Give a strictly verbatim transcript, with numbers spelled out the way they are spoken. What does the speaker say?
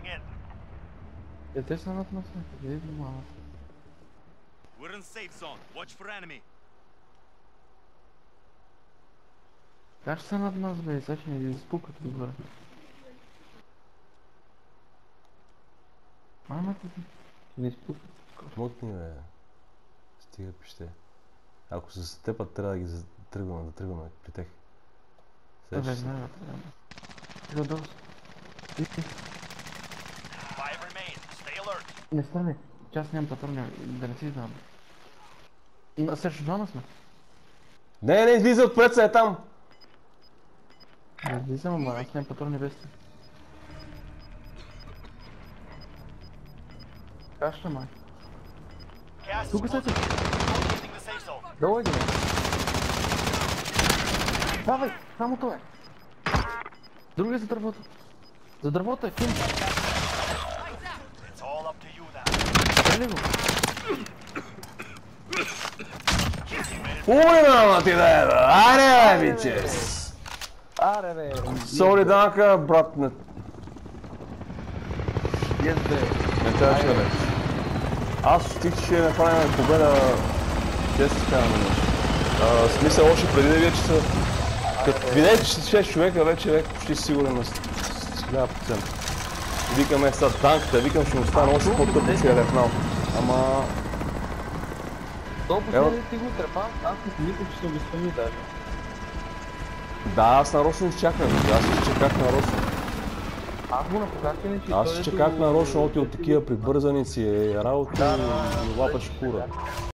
Е, те са над нас, къде е малко? We're in safe zone. Watch for enemy. Как ще са над нас, бе? Сега ще ни изпукат отгоре. Мамата ти, ще ни изпукат. Мотни, бе. Стига пище. Ако се степат, трябва да ги тръгваме, да тръгваме при тях. Бе, не, не, трябва. Иго долу. Не стане. Че аз нямам патрони, да не си знам. Има срещу зона сме. Не, не, излиза отпред се, е там! Не излизам, ама аз нямам патрони без ти. Кашля, май. Тук са ти. Долу иди, бе. Давай, само това е. Другия за дървото. За дървото е, ким. Стреляй го. Умина ти да е, бе! Аре, бе, бичес! Аре, бе. Сори, Данка, брат, не... Yes, бе. Не трябваше да лечиш. Аз стих, че ще направим победа... Често си казвам нещо. Смисъл, още преди да вече са... Като видите, че са шест човека, вече бях почти сигурен на хиляда процента. Викаме сега танката, викам ще му стане още по-тъпо си е рефнал. Ама... То последния ти го трепам, аз не мисля, че ще го спомни даже. Да, аз нарочно изчаках, аз изчаках нарочно. Аз го напокахте не, че Аз изчаках нарочно от такива прибързаници, работи и лапаш кура.